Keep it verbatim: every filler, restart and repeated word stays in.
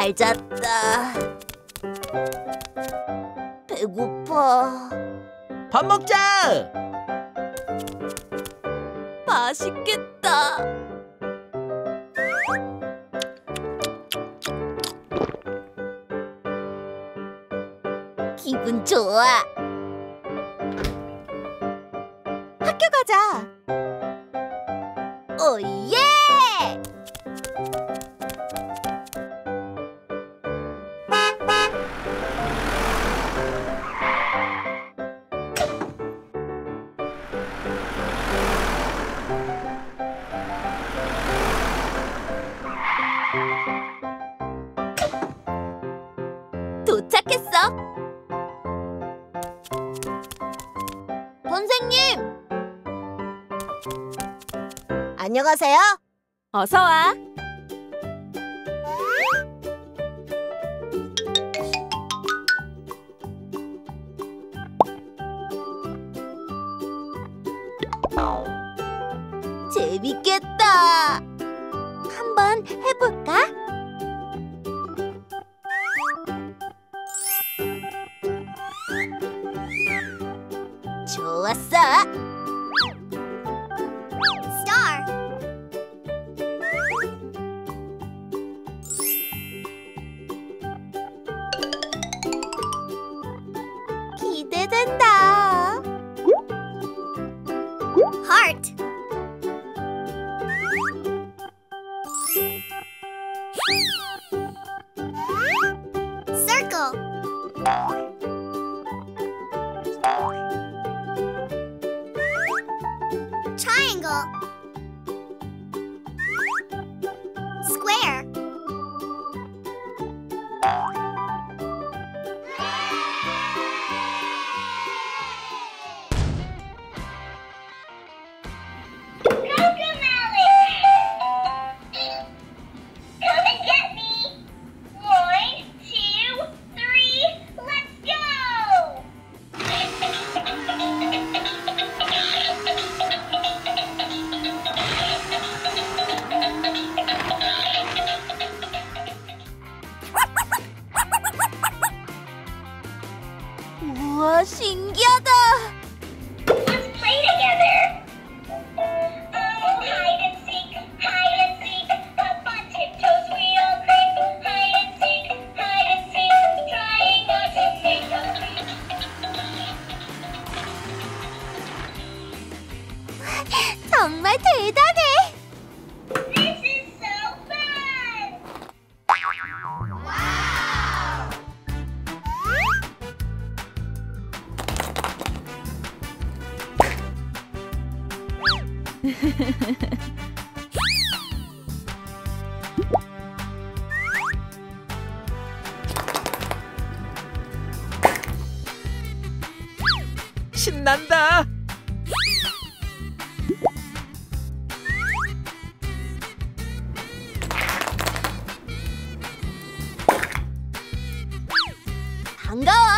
잘 잤다. 배고파. 밥 먹자! 맛있겠다. 기분 좋아. 학교 가자. 오예! 도착했어. 선생님! 안녕하세요. 어서 와. 재밌겠다. 한번 해볼까? 좋았어. 스타. 기대된다. 하트. 서클. Triangle. Square. Cocomelon. Come and get me. One, two, three, let's go. 우와, 신기하다. Let's play together. Oh, hide and seek, hide and seek. Up on tiptoes we all creep. Hide and seek, hide and seek. Trying not to make us leap. 정말 대단해. This is so fun. Wow. 신난다! 반가워.